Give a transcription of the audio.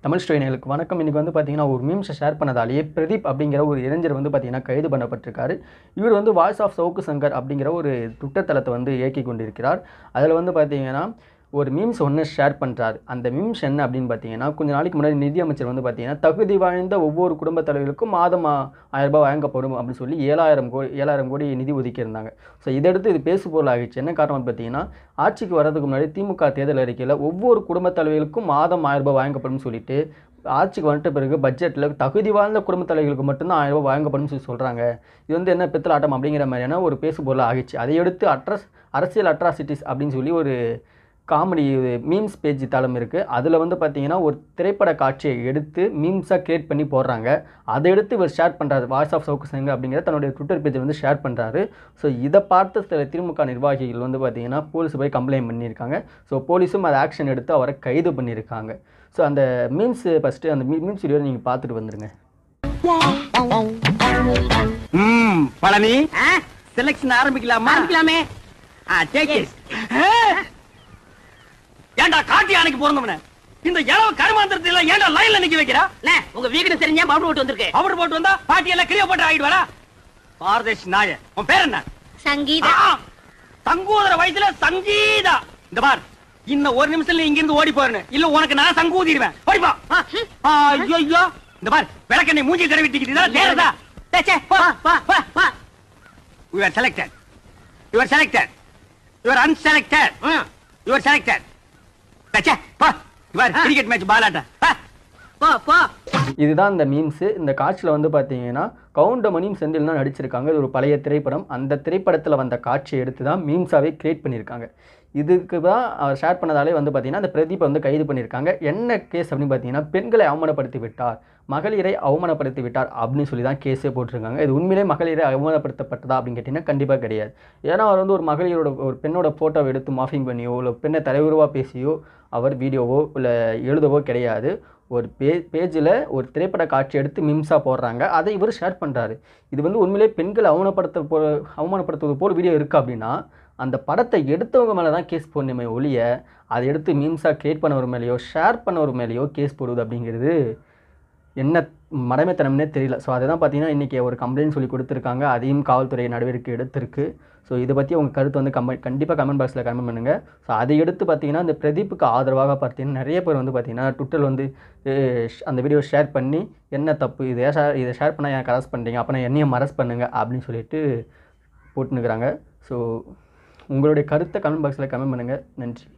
தமிழ் ஸ்டோரிகளுக்கு வணக்கம். இன்றைக்கி வந்து பார்த்தீங்கன்னா ஒரு மீம்ஸை ஷேர் பண்ணதாலேயே பிரதீப் அப்படிங்கிற ஒரு இளைஞர் வந்து பார்த்தீங்கன்னா கைது பண்ணப்பட்டிருக்காரு. இவர் வந்து வாய்ஸ் ஆஃப் சவுக்கு சங்கர் அப்படிங்கிற ஒரு ட்விட்டர் தளத்தை வந்து இயக்கி கொண்டிருக்கிறார். அதில் வந்து பார்த்தீங்கன்னா ஒரு மீம்ஸ் ஒன்று ஷேர் பண்ணுறாரு. அந்த மீம்ஸ் என்ன அப்படின்னு பார்த்தீங்கன்னா, கொஞ்சம் நாளைக்கு முன்னாடி நிதியமைச்சர் வந்து பார்த்தீங்கன்னா தகுதி வாய்ந்த ஒவ்வொரு குடும்ப தலைவர்களுக்கும் மாதம் 1000 ரூபாய் வழங்கப்படும் அப்படின்னு சொல்லி 7,000 கோடி நிதி ஒதுக்கியிருந்தாங்க. ஸோ இதையடுத்து இது பேசு பொருள் ஆகிடுச்சு. என்ன காரணம் பார்த்தீங்கன்னா, ஆட்சிக்கு வரதுக்கு முன்னாடி திமுக தேர்தல் அறிக்கையில் ஒவ்வொரு குடும்ப தலைவர்களுக்கும் மாதம் 1000 ரூபாய் வழங்கப்படும் சொல்லிட்டு ஆட்சிக்கு வந்துட்ட பிறகு பட்ஜெட்டில் தகுதி வாழ்ந்த குடும்ப தலைவர்களுக்கு மட்டும்தான் 1000 ரூபாய் வழங்கப்படும் சொல்லி சொல்கிறாங்க. இது வந்து என்ன பித்தலாட்டம் அப்படிங்கிற மாதிரியான ஒரு பேசு பொருள் ஆகிடுச்சு. அதையடுத்து அரசியல் அட்ராசிட்டிஸ் அப்படின்னு சொல்லி ஒரு காமெடி மீம்ஸ் பேஜ் தளம் இருக்குது. அதில் வந்து பார்த்தீங்கன்னா ஒரு திரைப்பட காட்சியை எடுத்து மீம்ஸாக கிரியேட் பண்ணி போடுறாங்க. அதை எடுத்து இவர் ஷேர் பண்ணுறாரு. வாய்ஸ் ஆஃப் சவுக்கு சங்கர் அப்படிங்கிற தன்னுடைய ட்விட்டர் பேஜை வந்து ஷேர் பண்ணுறாரு. ஸோ இதை பார்த்த சில திமுக நிர்வாகிகள் வந்து பார்த்தீங்கன்னா போலீஸ் போய் கம்ப்ளைண்ட் பண்ணியிருக்காங்க. ஸோ போலீஸும் அதை ஆக்ஷன் எடுத்து அவரை கைது பண்ணியிருக்காங்க. ஸோ அந்த மீம்ஸ் ஃபஸ்ட்டு அந்த மீம்ஸ் வீடியோ நீங்கள் பார்த்துட்டு வந்துடுங்க. பழனி செலக்ஷன் ஆரம்பிக்கலாமா? ஆரம்பிக்கலாமே. ஏண்டா காட்டி அணைக்கு போறவனே இந்த இளவ கருமாந்திரத்தை எல்லாம் ஏண்டா லைன்ல நிக்க வைக்கிறா? உங்க வீடு தெரிஞ்சா பவுடர் போட்டு வந்திருக்கு. பவுடர் போட்டு வந்தா பாட்டி எல்லாம் கிளியோ போட்டு ஆயிடுவாடா. பாரதேஷ் நாய, உன் பேர் என்ன? சங்கீதா. சங்கூதர வயசுல சங்கீதா. இந்த பார், இன்னும் ஒரு நிமிஷத்துல இங்க இருந்து ஓடி போறேன். இல்ல உனக்கு நான் சங்கூதிடுவேன். ஓடிப்பா. ஐயோ, இந்த பார் விளக்கெண்ணை மூஞ்சி தடவிட்டிக்கிட்டு நேரதா. You are selected. You are selected. You are unselected. You are selected. Cricket match பாலாட்ட. இதுதான் இந்த மீம்ஸு. இந்த காட்சியில் வந்து பார்த்தீங்கன்னா கவுண்டமணியும் செந்தில் தான் நடிச்சிருக்காங்க. இது ஒரு பழைய திரைப்படம். அந்த திரைப்படத்தில் வந்த காட்சியை எடுத்து தான் மீம்ஸாகவே கிரியேட் பண்ணியிருக்காங்க. இதுக்கு தான் அவர் ஷேர் பண்ணதாலே வந்து பார்த்தீங்கன்னா அந்த பிரதீப்பை வந்து கைது பண்ணியிருக்காங்க. என்ன கேஸ் அப்படின்னு பார்த்தீங்கன்னா, பெண்களை அவமானப்படுத்தி விட்டார், மகளிரை அவமானப்படுத்தி விட்டார் அப்படின்னு சொல்லி தான் கேஸே போட்டிருக்காங்க. இது உண்மையிலே மகளிரை அவமானப்படுத்தப்பட்டதா அப்படின்னு கேட்டிங்கன்னா கண்டிப்பாக கிடையாது. ஏன்னா அவர் வந்து ஒரு பெண்ணோட ஃபோட்டோவை எடுத்து மாஃபிங் பண்ணியோ இல்லை பெண்ணை தலைவருவாக பேசியோ அவர் வீடியோவோ இல்லை எழுதவோ கிடையாது. ஒரு பேஜில் ஒரு திரைப்பட காட்சி எடுத்து மீம்ஸாக போடுறாங்க. அதை இவர் ஷேர் பண்ணுறாரு. இது வந்து உண்மையிலே பெண்களை அவமானப்படுத்துவது போல் வீடியோ இருக்குது அப்படின்னா அந்த படத்தை எடுத்தவங்க மேலே தான் கேஸ் போடணுமே ஒழிய அதை எடுத்து மீம்ஸாக கிரியேட் பண்ணவர் மேலேயோ ஷேர் பண்ணவர் மேலேயோ கேஸ் போடுவது அப்படிங்கிறது என்ன மடமைத்தனம்னே தெரியல. ஸோ அதை தான் பார்த்தீங்கன்னா இன்றைக்கி ஒரு கம்ப்ளைண்ட் சொல்லி கொடுத்துருக்காங்க. அதையும் காவல்துறை நடவடிக்கை எடுத்திருக்கு. ஸோ இதை பற்றி உங்கள் கருத்து வந்து கண்டிப்பாக கமெண்ட் பாக்ஸில் கமெண்ட் பண்ணுங்கள். ஸோ அதை எடுத்து பார்த்தீங்கன்னா இந்த பிரதீப்புக்கு ஆதரவாக பார்த்தீங்கன்னா நிறைய பேர் வந்து பார்த்தீங்கன்னா ட்விட்டரில் வந்து அந்த வீடியோ ஷேர் பண்ணி என்ன தப்பு இதை ஷேர் பண்ணால் எனக்கு அரெஸ்ட் பண்ணுறீங்க, அப்போ நான் என்னையும் அரெஸ்ட் பண்ணுங்கள் அப்படின்னு சொல்லிட்டு போட்டுனுக்கிறாங்க. ஸோ உங்களுடைய கருத்தை கமெண்ட் பாக்ஸில் கமெண்ட் பண்ணுங்கள். நன்றி.